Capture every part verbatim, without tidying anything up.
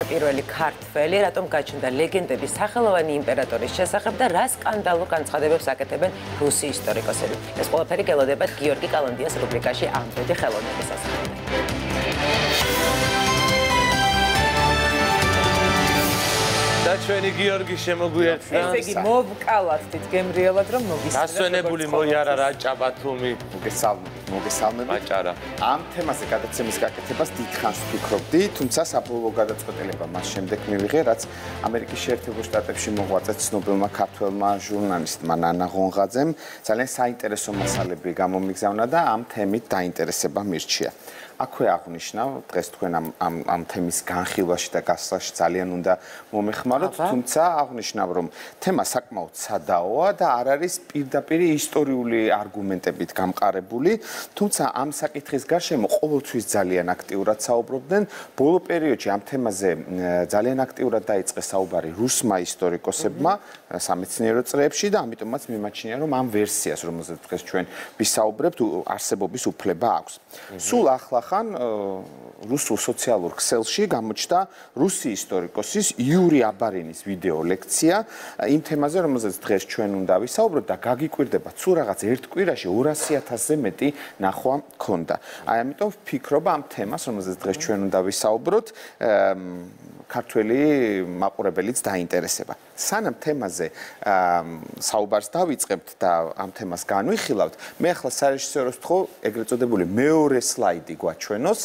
პირველი ქართველი, რატომ გაჩნდა ლეგენდების სახელოვანი იმპერატორის შესახებ და რა სკანდალურ განცხადებებს აკეთებენ რუსი ისტორიკოსები. ეს ყველაფერი გელოდებათ გიორგი კალანდიას რუბრიკაში ამბედი ხელოვნების შესახებ. და ჩვენი გიორგი შემოგვიერთდა. ესე იგი მოვკალათდით გემრიელად რომ მოგისმენთ. დასვენებული მოიარა რაჭა ბათუმი. მოგესალმებით, მოგესალმებით. აჭარა. ამ თემაზე გადაცემის გაკეთებას დიდხანს ვფიქრობდი, თუმცა საბოლოო გადაწყვეტილება მას შემდეგ მივიღე, რაც ამერიკის შეერთებულ შტატებში მოღვაწე ცნობილმა ქართველმა ჟურნალისტმა ნანა ღონღაძემ ძალიან საინტერესო მასალები გამომიგზავნა და ამ თემით დაინტერესება მირჩია. აქვე აღნიშნა, დღეს თქვენ ამ ამ ამ თემის განხილვაში და გასვლაში ძალიან უნდა მომეხმაროთ, თუმცა აღნიშნა, რომ თემა საკმაოდ სადაოა და არ არის პირდაპირ ისტორიული არგუმენტებით გამყარებული, თუმცა ამ საკითხის გარშემო ყოველთვის ძალიან აქტიურად საუბრობდნენ. ბოლო პერიოდში ამ თემაზე ძალიან აქტიურად დაიწყეს საუბარი რუსმა ისტორიკოსებმა სამეცნიერო წრეებში და ამიტომაც მიმაჩნია, რომ ამ ვერსიას, რომელზეც დღეს ჩვენ ვისაუბრებთ, არსებობის უფლება აქვს. სულ ახლა ხან რუსულ სოციალურ ქსელში გამოჩნდა რუსი ისტორიკოსის იური აბარინის ვიდეო ლექცია იმ თემაზე, რომელზეც დღეს ჩვენ უნდა ვისაუბროთ და გაგიკვირდება თუ რაღაც ერთ კვირაში ორასი ათასზე მეტი ნახვა ქონდა. აი ამიტომ ვფიქრობ ამ თემას, რომელზეც დღეს ჩვენ უნდა ვისაუბროთ, ქართველი მაყურებელიც დაინტერესება. სანამ თემაზე საუბარს დავიწყებთ და ამ თემას განვიხილავთ, მე ახლა სარეჟისოროს ვთხოვ ეგრეთ წოდებული მეორე სლაიდი გვაჩვენოს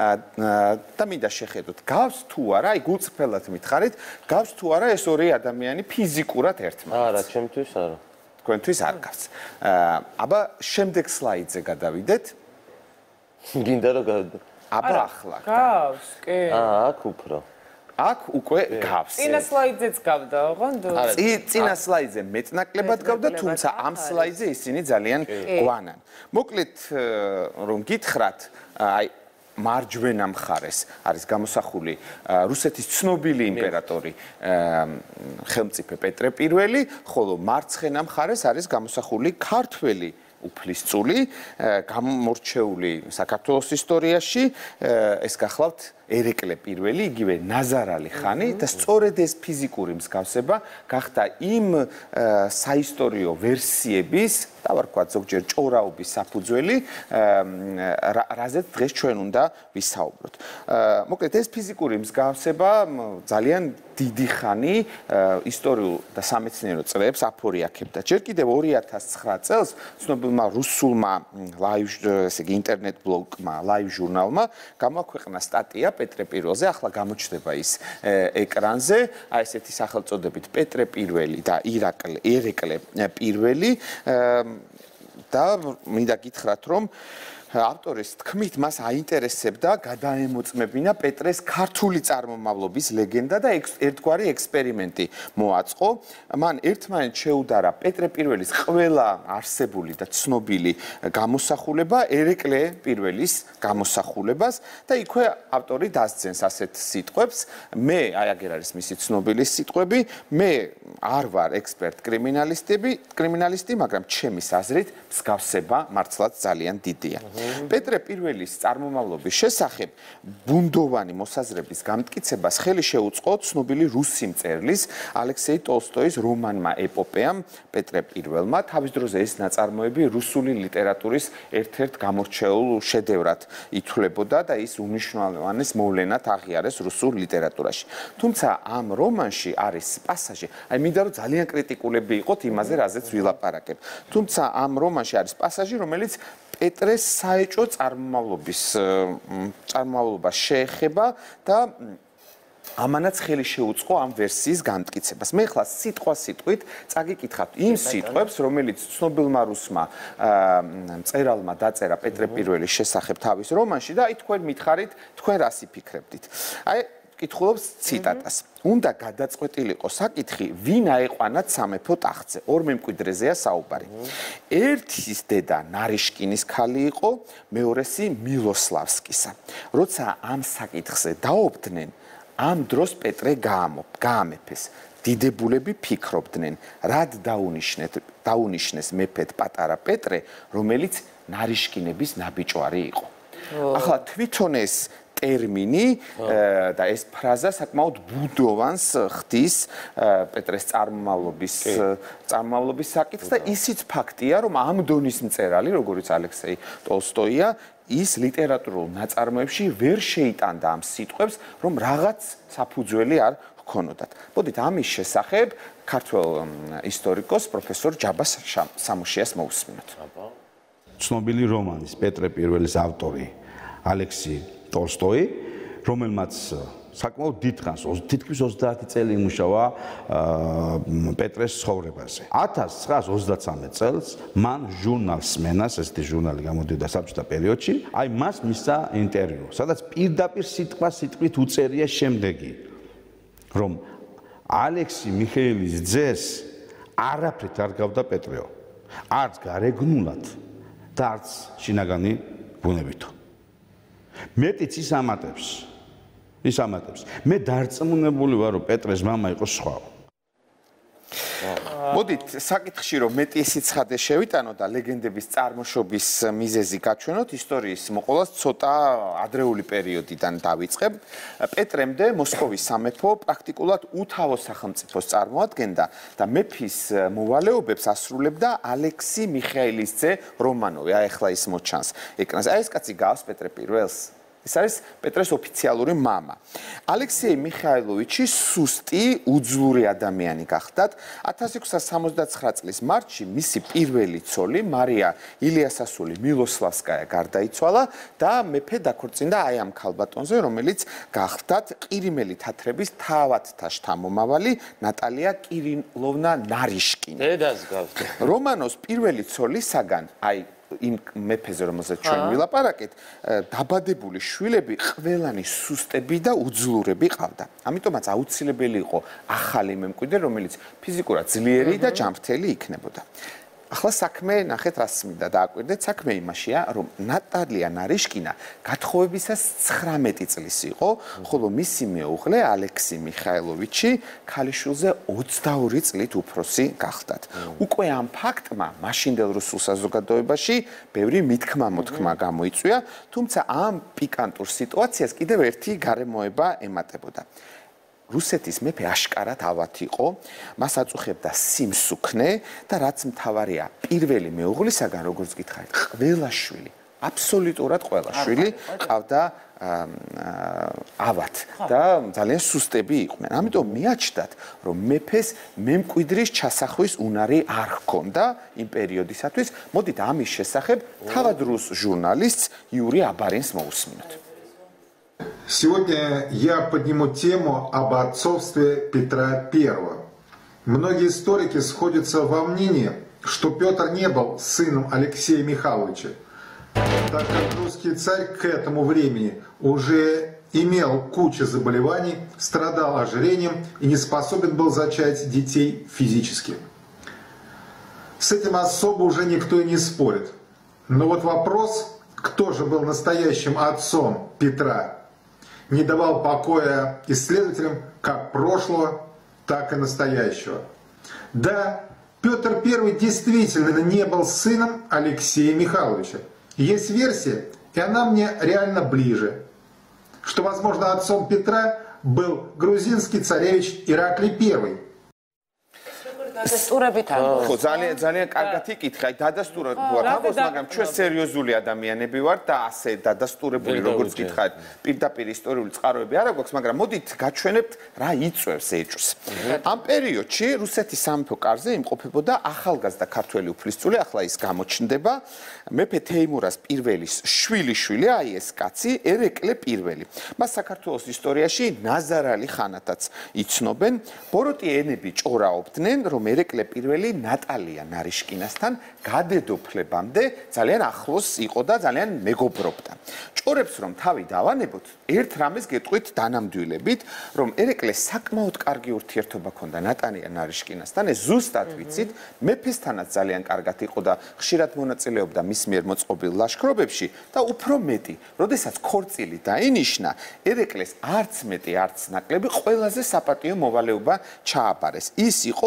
და მინდა შეხედოთ, გავს თუ არა, აი გულწრფელად მითხარით, გავს თუ არა ეს ორი ადამიანი ფიზიკურად ერთმანეთს. არა, ჩემთვის არა. თქვენთვის არ გავს. აბა შემდეგ სლაიდზე გადავიდეთ. გინდა რომ გავიდე. აბა ახლა. გავს, კი. აა, აქ უფრო. აქ უკვე გავს. წინა სლაიდზეც გავდა, ოღონდ. წინა სლაიდზე მეტნაკლებად გავდა, თუმცა ამ სლაიდზე ისინი ძალიან გვანან. მოკლედ რომ გითხრათ, აი მარჯვენა მხარეს არის გამოსახული რუსეთის ცნობილი იმპერატორი ხელმწიფე პეტრე პირველი, ხოლო მარცხენა მხარეს არის გამოსახული ქართველი უფლისწული, გამორჩეული საქართველოს ისტორიაში, ეს გახლავთ ერეკლე პირველი, იგივე ნაზარალი ხანი და სწორედ ეს ფიზიკური მსგავსება გახდა იმ საისტორიო ვერსიების, დავარქვათ ზოგჯერ ჭორაობის საფუძველი, რაზეც დღეს ჩვენ უნდა ვისაუბროთ. მოკლედ ეს ფიზიკური მსგავსება ძალიან დიდი ხანი ისტორიულ და სამეცნიერო წრეებს აფორიაქებდა. ჯერ კიდევ ორი ათას ცხრა წელს ცნობილმა რუსულმა ლაივ, ესე იგი ინტერნეტ ბლოგმა, ლაივ ჟურნალმა გამოაქვეყნა სტატია პეტრე პირველზე, ახლა გამოჩნდება ის ეკრანზე, აი ესეთი სახელწოდებით პეტრე პირველი და ირაკლე, ერეკლე პირველი და მინდა გითხრათ, რომ ავტორის თქმით მას აინტერესებდა გადაემოწმებინა პეტრეს ქართული წარმომავლობის ლეგენდა და ერთგვარი ექსპერიმენტი მოაწყო. მან ერთმანეთს შეუდარა პეტრე პირველის ყველა არსებული და ცნობილი გამოსახულება ერეკლე პირველის გამოსახულებას და იქვე ავტორი დასძენს ასეთ სიტყვებს. მე, აი აგერ არის მისი ცნობილი სიტყვები, მე არ ვარ ექსპერტ კრიმინალისტები, კრიმინალისტი, მაგრამ ჩემის აზრით მსგავსება მართლაც ძალიან დიდია. პეტრე პირველის წარმომავლობის შესახებ ბუნდოვანი მოსაზრების გამტკიცებას ხელი შეუწყო ცნობილი რუსი მწერლის ალექსეი ტოლსტოის რომანმა ეპოპეამ პეტრე პირველმა. თავის დროზე ეს ნაწარმოები რუსული ლიტერატურის ერთ-ერთ გამორჩეულ შედევრად ითვლებოდა და ის უმნიშვნელოვანეს მოვლენად აღიარეს რუსულ ლიტერატურაში. თუმცა ამ რომანში არის პასაჟი, აი მინდა რომ ძალიან კრიტიკულები იყოთ იმაზე, რაზეც ვილაპარაკებ. თუმცა ამ რომანში არის პასაჟი, რომელიც პეტრეს საეჭვო წარმომავლობის წარმომავლობას შეეხება და ამანაც ხელი შეუწყო ამ ვერსიის განმტკიცებას. მე ხლა სიტყვა სიტყვით წაგიკითხავთ იმ სიტყვებს, რომელიც ცნობილმა რუსმა მწერალმა დაწერა პეტრე პირველის შესახებ თავის რომანში და აი თქვენ მითხარით, თქვენ რას იფიქრებდით. აი კითხულობს ციტატას. უნდა გადაწყვეტილიყო საკითხი, ვინ აეყვანათ სამეფო ტახტზე. ორ მემკვიდრეზეა საუბარი. ერთის დედა ნარიშკინის ქალი იყო, მეორესი მილოსლავსკისა. როცა ამ საკითხზე დაობდნენ, ამ დროს პეტრე გაამეფეს. დიდებულები ფიქრობდნენ, რად დაუნიშნეთ, დაუნიშნეს მეფედ პატარა პეტრე, რომელიც ნარიშკინების ნაბიჯვარი იყო. ახლა თვითონ ეს ტერმინი და ეს ფრაზა საკმაოდ ბუდოვანს ხდის პეტრეს წარმომავლობის წარმომავლობის საკითხს და ისიც ფაქტია, რომ ამ დონის მწერალი, როგორც ალექსეი ტოლსტოია, ის ლიტერატურულ ნაწარმოებში ვერ შეიტანდა ამ სიტყვებს, რომ რაღაც საფუძველი არ ჰქონოდათ. მოდით ამის შესახებ ქართველ ისტორიკოს პროფესორ ჯაბას სამუშიას მოვუსმინოთ. ცნობილი რომანის პეტრე პირველის ავტორი ალექსი ტოლსტოი, რომელმაც საკმაოდ დიდხანს, თითქმის ოცდაათი წელი იმუშავა პეტრეს ცხოვრებაზე. ათას ცხრაას ოცდაცამეტ წელს მან ჟურნალს მენას, ესეთი ჟურნალი გამოდიოდა საბჭოთა პერიოდში, აი მას მისცა ინტერვიუ, სადაც პირდაპირ სიტყვა სიტყვით უწერია შემდეგი, რომ ალექსი მიხეილის ძეს არაფრით არ გავდა პეტრეო, არც გარეგნულად და არც შინაგანი ბუნებითო. მეტიც ის ამატებს, ის ამატებს. მე დარწმუნებული ვარ, რომ პეტრეს მამა იყო სხვაო. მოდით საკითხში რომ მეტი სიცხადე შევიტანოთ და ლეგენდების წარმოშობის მიზეზი გაჩვენოთ, ისტორიის მოყოლას ცოტა ადრეული პერიოდიდან დავიწყებ. პეტრემდე მოსკოვის სამეფო პრაქტიკულად უთავო სახელმწიფოს წარმოადგენდა და მეფის მოვალეობებს ასრულებდა ალექსი მიხეილის ძე რომანოვი. აი ახლა ის მოჩანს ეკრანზე. აი ეს კაცი გავს პეტრე პირველს. ეს არის პეტრეს ოფიციალური მამა. ალექსეი მიხაილოვიჩი სუსტი, უძლური ადამიანი გახდათ. ათას ექვსას სამოცდაცხრა წლის მარტში მისი პირველი ცოლი მარია ილიასასული მილოსლავსკაია გარდაიცვალა და მეფე დაქორწინდა აი ამ ქალბატონზე, რომელიც გახდათ ყირიმელი თათრების თავადთა შთამომავალი ნატალია კირილოვნა ნარიშკინი. დედას გავს. რომანოს პირველი ცოლისაგან აი იმ მეფეზე რომელზეც ჩვენ ვილაპარაკეთ, დაბადებული შვილები ყველანი სუსტები და უძლურები ყავდა. ამიტომაც აუცილებელი იყო ახალი მემკვიდრე, რომელიც ფიზიკურად ძლიერი და ჯანმრთელი იქნებოდა. ახლა საქმე ნახეთ რას მინდა დააკვირდეთ, საქმე იმაშია, რომ ნატალია ნარიშკინა გათხოვებისას ცხრამეტი წლის იყო, ხოლო მისი მეუღლე ალექსი მიხაილოვიჩი ქალიშვილზე ოცდაორი წლით უფროსი გახდათ. უკვე ამ ფაქტმა მაშინდელ რუსულ საზოგადოებაში ბევრი მithქმა-მოთქმა გამოიწვია, თუმცა ამ პიკანტურ სიტუაციას კიდევ ერთი გარემოება ემატებოდა. რუსეთის მეფე აშკარად ავად იყო, მას აწუხებდა სიმსუქნე და რაც მთავარია, პირველი მეუღლისაგან, როგორც გითხარით, ყველა შვილი, აბსოლუტურად ყველა შვილი ყავდა ავად და ძალიან სუსტები იყვნენ. ამიტომ მიაჩნდათ, რომ მეფეს მემკვიდრის ჩასახვის უნარი არ ჰქონდა იმ პერიოდისათვის. მოდით ამის შესახებ თავად რუს ჟურნალისტს იური აბარინს მოусმინოთ. Сегодня я подниму тему об отцовстве Петра Первого. Многие историки сходятся во мнении, что Петр не был сыном Алексея Михайловича, так как русский царь к этому времени уже имел кучу заболеваний, страдал ожирением и не способен был зачать детей физически. С этим особо уже никто и не спорит. Но вот вопрос, кто же был настоящим отцом Петра, не давал покоя исследователям как прошлого, так и настоящего. Да, Петр Первый действительно не был сыном Алексея Михайловича. Есть версия, и она мне реально ближе, что, возможно, отцом Петра был грузинский царевич Ираклий Первый. ხო, ძალიან ძალიან კარგად იკითხა, დადასტურად ვარ ამბობს, მაგრამ ჩვენ სერიოზული ადამიანები ვართ და ასე დადასტურებული როგორც გითხარით, პირდაპირ ისტორიული წყაროები არ აქვს, მაგრამ მოდით გაჩვენებთ რა იწვევს ეჭვს. ამ პერიოდში რუსეთის სამეფო კარზე იმყოფებოდა ახალგაზრდა ქართველი უფლისწული, ახლა ის გამოჩნდება, მეფე თეიმურას პირველის შვილიშვილი, აი ეს კაცი, ერეკლე პირველი. მას საქართველოს ისტორიაში ნაზარალი ხანათაც იცნობენ, ბოროტიენები ჭორაობდნენ, რომ ერეკლე პირველი ნატალია ნარიშკინასთან გადედოფლებამდე ძალიან ახლოს იყო და ძალიან მეგობრობდა. ჭორებს რომ თავი დავანებოთ, ერთ რამეს გეტყვით დანამდვილებით, რომ ერეკლეს საკმაოდ კარგი ურთიერთობა ჰქონდა ნატალია ნარიშკინასთან, ეს ზუსტად ვიცით, მეფესთანაც ძალიან კარგად იყო და ხშირად მონაწილეობდა მის მიერ მოწყობილ ლაშქრობებში და უფრო მეტი, როდესაც ქორწილი დაინიშნა, ერეკლეს არც მეტი, არც ნაკლები ყველაზე საპატიო მოვალეობა ჩააბარეს. ის იყო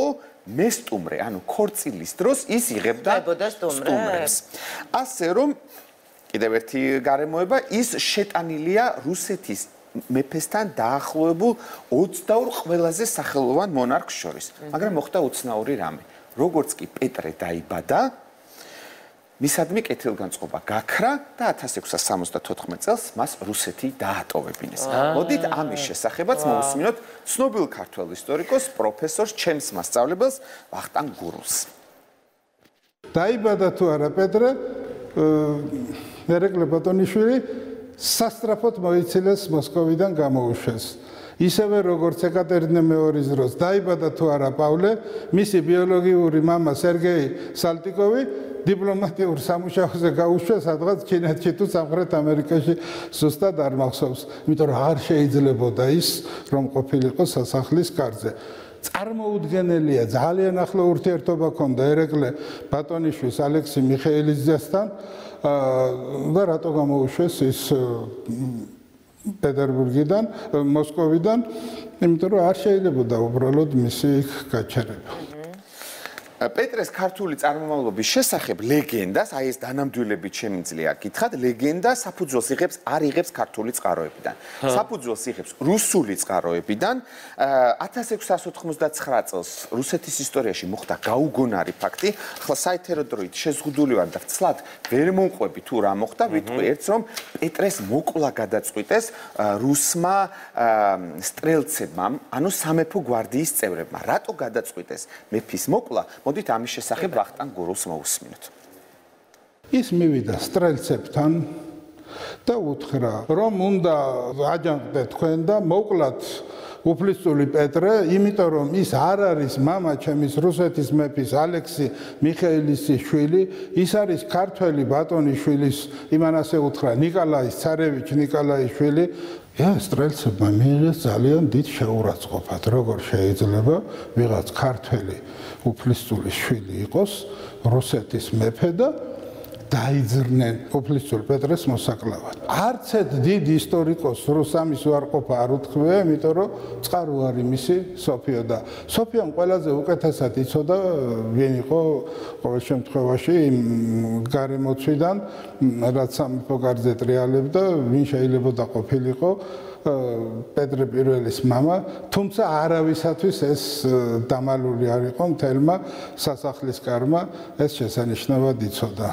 მესტუმრე, ანუ ქორწილის დროს ის იღებდა სტუმრებს. ასე რომ კიდევ ერთი გარემოება, ის შეტანილია რუსეთის მეფესთან დაახლოებულ ოცდაორ ყველაზე სახელოვან მონარქს შორის. მაგრამ მოხდა უცნაური რამე. როგორც კი პეტრე დაიბადა, მისადმი კეთილგანწყობა გაქრა და ათას ექვსას სამოცდათოთხმეტ წელს მას რუსეთი დაატოვებინეს. მოდით ამის შესახებაც მოვუსმინოთ ცნობილ ქართველ ისტორიკოს პროფესორ ჩემს მასწავლებელს ვახტანგ გურულს. დაიბადა თუ არა პეტრე, ერეკლე ბატონიშვილი სასტრაფოდ მოიცილეს მოსკოვიდან გამოუშვეს. ისევე როგორც ეკატერინე მეორის დროს დაიბადა თუ არა პავლე, მისი ბიოლოგიური მამა სერგეი სალტიკოვი დიპლომატიურ სამუშაოზე გაუშვეს სადღაც ჩინეთში თუ სამხრეთ ამერიკაში ზუსტად არ მახსოვს, იმიტომ რომ არ შეიძლებოდა ის რომ ყოფილიყო სასახლის კარზე. წარმოუდგენელია, ძალიან ახლო ურთიერთობა ჰქონდა ერეკლე ბატონიშვილს ალექსი მიხეილიძესთან და რატო გამოუშვეს ის პეტერბურგიდან, მოსკოვიდან, იმიტომ რომ არ შეიძლებოდა უბრალოდ მისი იქ გაჩერება. პეტრეს ქართული წარმომავლობის შესახებ ლეგენდას, აი ეს დანამდვილებით შემიძლია გითხრათ, ლეგენდა საფუძველს იღებს არ იღებს ქართული წყაროებიდან. საფუძველს იღებს რუსული წყაროებიდან. ათას ექვსას ოთხმოცდაცხრა წელს რუსეთის ისტორიაში მოხდა გაუგონარი ფაქტი. ახლა საერთო დროით შეზღუდული ვარ და ცლად ვერ მომყვები თუ რა მოხდა, ვიტყვი ერთს რომ პეტრეს მოკლა გადაწყვიტეს რუსმა სტრელცებმა, ანუ სამეფო გვარდიის წევრებმა. რატო გადაწყვიტეს მეფის მოკლა? მოდით ამის შესახებ ვახტანგ გურულს მოვუსმინოთ. ის მივიდა სტრელცებთან და უთხრა, რომ უნდა აჯანყდეთ თქვენ და მოკლათ უფლისწული პეტრე, იმიტომ რომ ის არ არის მამა ჩემის რუსეთის მეფის ალექსი მიხეილისის შვილი, ის არის ქართველი ბატონიშვილის, იმან ასე უთხრა, ნიკოლაის ცარევიჩ ნიკოლაის შვილი. Ja, სტრელცებმა მიიღეს ძალიან დიდ შეურაცხყოფად, როგორ შეიძლება ვიღაც ქართველი უფლისწული შვილი იყოს რუსეთის მეფე და დაიძრნენ უფლისწულ პეტრეს მოსაკლავად. არც ერთ დიდ ისტორიკოს რუსამის უარყოფა არ უთქმია, იმიტომ რომ წყარო არის მისი სოფიო და სოფიამ ყველაზე უკეთესად იცოდა ვინ იყო ყოველ შემთხვევაში იმ გარემოცვიდან, რაც სამეფო კარზე ტრიალებდა, ვინ შეიძლება ყოფილიყო პეტრე პირველის მამა, თუმცა არავისათვის ეს დამალული არ იყო მთელმა სასახლის კარმა, ეს შესანიშნავად იცოდა.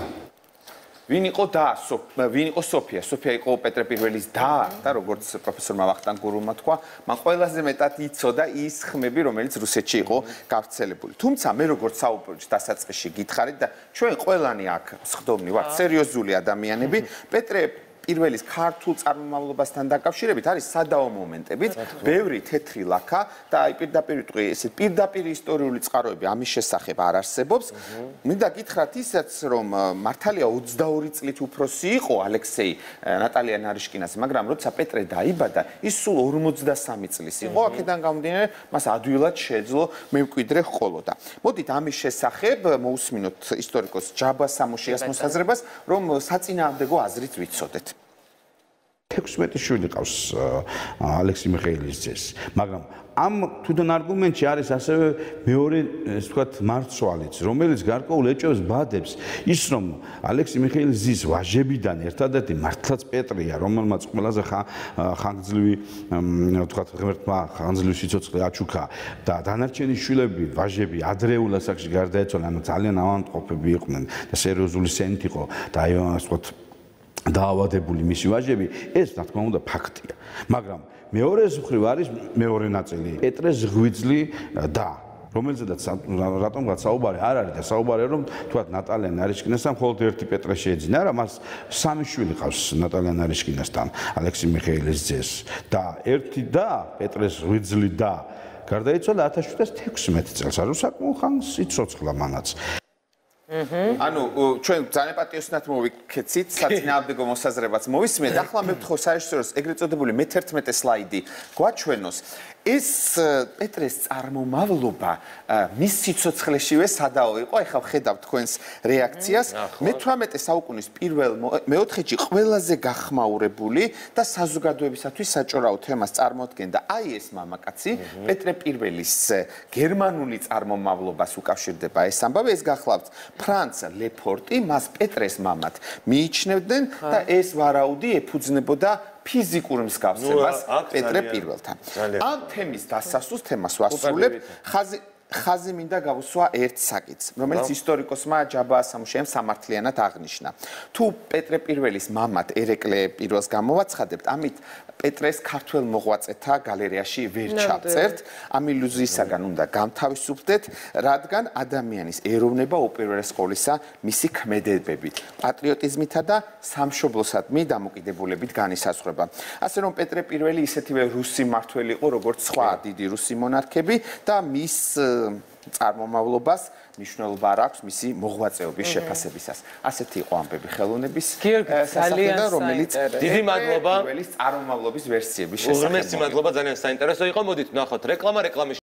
ვინ იყო და ვინ იყო სოფია? სოფია იყო პეტრე პირველის და და როგორც პროფესორმა ვახტანგ გურულმა თქვა, მან ყველაზე მეტად იცოდა ის ხმები, რომელიც რუსეთში იყო გავრცელებული. თუმცა მე როგორც საუბრობთ დასაწყისში გითხარით და ჩვენ ყველანი აქ სხდომნი ვართ, სერიოზული ადამიანები, პეტრე პირველის ქართულ წარმომავლობასთან დაკავშირებით არის სადაო მომენტებიც, ბევრი თეთრი ლაქა და აი პირდაპირ ვიტყვი, ესე პირდაპირ ისტორიული წყაროები ამის შესახებ არ არსებობს. მინდა გითხრათ ისაც, რომ მართალია ოცდაორი წლით უფროსი იყო ალექსეი ნატალია ნარიშკინას, მაგრამ როცა პეტრე დაიბადა, ის სულ ორმოცდასამი წლის იყო, აქედან გამომდინარე, მას ადვილად შეეძლო მემკვიდრე ჰყოლოდა. მოდით ამის შესახებ მოусმინოთ ისტორიკოს ჯაბა სამოშიას მოსაზრებას, რომ საწინააღმდეგო აზრით ვიცოდეთ. ექვსმეტი შვილი ყავს ალექსი მიხეილისძეს, მაგრამ ამ თვითონ არგუმენტში არის ასევე მეორე, ასე ვთქვათ, მარცვალიც, რომელიც გარკვეულ ეჭვებს ბადებს ის, რომ ალექსი მიხეილისძის ვაჟებიდან ერთადერთი მართლაც პეტრია, რომელმაც ყველაზე ხანგრძლივი, ვთქვათ, ღმერთმა ხანგრძლივი სიცოცხლე აჩუქა და დანარჩენი შვილები, ვაჟები ადრეულ ასაკში გარდაეცვალა, ანუ ძალიან ავადმყოფები იყვნენ და სერიოზული სენით იყო და აი, ასე ვთქვათ, დაავადებული მისი ვაჟები, ეს რა თქმა უნდა ფაქტია. მაგრამ მეორე მხრივ არის მეორე ნაწილი, პეტრეს ღვიძლი და რომელზედაც რატომღაც საუბარი არ არის და საუბარია რომ თქვათ ნატალია ნარიშკინასთან მხოლოდ ერთი პეტრე შეეძინა, არა მას სამი შვილი ყავს ნატალია ნარიშკინასთან, ალექსი მიხეილისძეს და ერთი და პეტრეს ღვიძლი და გარდაიცვალა ათას შვიდსათ ექვსმეტ წელს, ანუ საკმაოდ ხანს იცოცხლა მანაც. ანუ ჩვენ ძალიან პატიოსნად მოვიქეცით, საწინააღმდეგო მოსაზრებაც მოვისმენთ. ახლა მე ვთხოვ საერთოდ ეგრეთ წოდებული მეთერთმეტე სლაიდი გვაჩვენოს. ეს პეტრეს წარმომავლობა მის სიცოცხლეშივე სადაო იყო. ეხლა ვხედავ თქვენს რეაქციას. მეთვრამეტე საუკუნის პირველ მეოთხედში ყველაზე გახმაურებული და საზოგადოებისათვის საჭირო თემას წარმოადგენდა აი ეს მამაკაცი, პეტრე პირველის გერმანული წარმომავლობას უკავშირდება ეს ამბავი. ეს გახლავთ ფრანც ლეფორტი, მას პეტრეს მამად მიიჩნევდნენ და ეს ვარაუდი ეფუძნებოდა ფიზიკურ მსგავსებას პეტრე პირველთან. ამ თემის დასასრულს თემას ვასრულებ. ხაზი ხაზი მინდა გავუსვა ერთ საკითხს, რომელიც ისტორიკოსმა ჯაბა სამუშაემ სამართლიანად აღნიშნა. თუ პეტრე პირველის მამად ერეკლე პირველს გამოვაცხადებთ, ამით პეტრეს ქართველ მოღვაწეთა გალერეაში ვერ ჩავწერთ. ამ ილუზიისაგან უნდა გამთავისუფლდეთ, რადგან ადამიანის ეროვნება უპირველეს ყოვლისა მისი ქმედებებით, პატრიოტიზმითა და სამშობლოსადმი დამოკიდებულებით განისაზღვრება. ასე რომ პეტრე პირველი ისეთივე რუსი მმართველი იყო, როგორც სხვა დიდი რუსი მონარქები და მის წარმომავლობას მნიშვნელობა არ აქვს მისი მოღვაწეობის შეფასებისას. ასეთი იყო ამბები ხელოვნების ძალიან რომელიც დიდი მადლობა პირველის წარმომავლობის ვერსიების შესახებ. უღრმესი მადლობა, ძალიან საინტერესო იყო. მოდით ნახოთ რეკლამა, რეკლამის